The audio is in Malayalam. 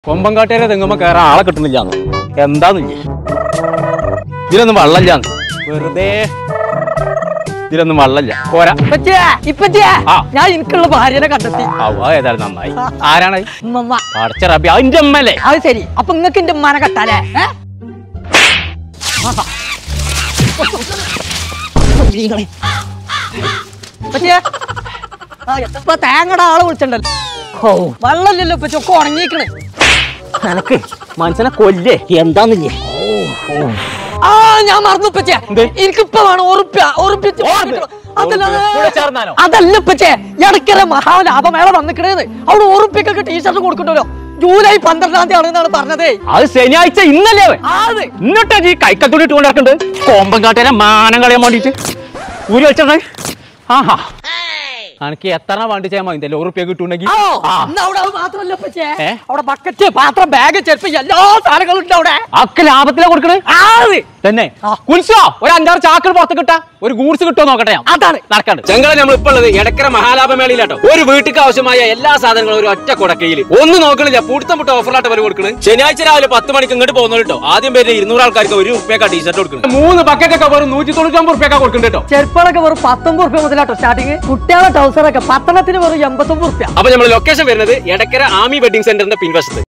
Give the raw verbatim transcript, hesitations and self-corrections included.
കൊമ്പങ്കാട്ടേരെ തെങ്ങുമ്പോ കയറാൻ ആളെ കിട്ടുന്നില്ലാന്ന് എന്താന്നില്ലേ ഇതിലൊന്നും വെള്ളമില്ലാന്ന് വെറുതെ ഇതിലൊന്നും വെള്ളമില്ല പോരാ ഞാൻ എനിക്കുള്ള ഭാര്യനെ കണ്ടെത്തി. ഏതായാലും നന്നായി. ആരാണ് ഉമ്മ. അടച്ച റബി അതിന്റെ അമ്മല്ലേ? അത് ശരി. അപ്പൊ നിങ്ങക്ക് എന്റെ ഉമ്മാനെ കെട്ടാലേ? ഇപ്പൊ തേങ്ങയുടെ ആള് വിളിച്ചിട്ടുണ്ടല്ലോ. വെള്ളമില്ലല്ലോ ഇപ്പൊ ചൊക്കെ ഉണങ്ങിക്കണ്. എനക്ക് മനസ്സിനെ കൊല്ലേ എന്താന്നില്ലേ? ആ ഞാൻ മറന്നു ഇപ്പച്ചേ. എനിക്കിപ്പ വേണം ഉറുപ്പ്യ ഉറുപ്പ്യ അതല്ല ഇപ്പച്ചേ. ഇടയ്ക്കര മഹാലാഭമേള വന്നിക്കണേന്ന് അവിടെ ഉറുപ്പ്യക്കൊക്കെ ടീഷർട്ട് കൊടുക്കണ്ടല്ലോ. ജൂലൈ പന്ത്രണ്ടാം തീയതി ആണെന്നാണ് പറഞ്ഞത്. അത് ശനിയാഴ്ച ഇന്നല്ലേ? എന്നിട്ടാ ഈ കൈക്കത്തോടെ ഇട്ടുകൊണ്ട് നടക്കുന്നുണ്ട് കോമ്പങ്കാട്ടേരെ മാനം കളയാൻ വേണ്ടിട്ട് ഊരി വെച്ചേ. ആഹാ എനിക്ക് എത്ര വണ്ടി ചെയ്യാൻ മതി ഉറുപ്പ്യ കിട്ടുണ്ടെങ്കിൽ. അവിടെ ബക്കറ്റ് പാത്രം ബാഗ് ചെരുപ്പ് എല്ലാ സാധനങ്ങളും ഉണ്ട് അവിടെ. ഒക്കെ ലാഭത്തിലാ കൊടുക്കണേ തന്നെ. കുൽസോ ഒരു അഞ്ചാറ് ചാക്കൾ പുറത്ത് കിട്ടാ ഒരു ഗൂഡ്സ് കിട്ടുമോ നോക്കട്ടെ. അതാണ് നടക്കാണ്ട് ചെങ്കള നമ്മൾ ഇപ്പോൾ ഉള്ളത് എടക്കര മഹാലാഭമേളയിലാട്ടോ. ഒരു വീട്ടിക്ക് ആവശ്യമായ എല്ലാ സാധനങ്ങളും ഒരു ഒറ്റ കൊടക്കയിൽ ഒന്നും നോക്കണില്ല. പുടുത്തം പുട്ട ഓഫറിലാട്ട് വരെ കൊടുക്കണേ. ശനിയാഴ്ച രാവിലെ പത്ത് മണിക്ക് ഇങ്ങോട്ട് പോകുന്നു കേട്ടോ. ആദ്യം പേര് ഇരുന്നൂറ് ആൾക്കാർക്ക് ഒരു റുപ്യക്കാ ടീഷർട്ട് കൊടുക്കുന്നത്. മൂന്ന് ബക്കറ്റൊക്കെ വെറും നൂറ്റി തൊണ്ണൂറ്റൊമ്പത് റുപ്യക്കാ കൊടുക്കുന്നുണ്ട് കേട്ടോ. ചെരുപ്പുകളൊക്കെ വെറും പത്തൊമ്പത് റുപ്യ മുതലാട്ടോ സ്റ്റാർട്ടിങ്. കുട്ടികളെ ടൗസറൊക്കെ പത്തനത്തിന് വെറും എൺപത്തൊമ്പത് റുപ്യ. അപ്പൊ നമ്മൾ ലൊക്കേഷൻ വരുന്നത് എടക്കര ആമി വെഡിങ് സെന്ററിന്റെ പിൻവശത്ത്.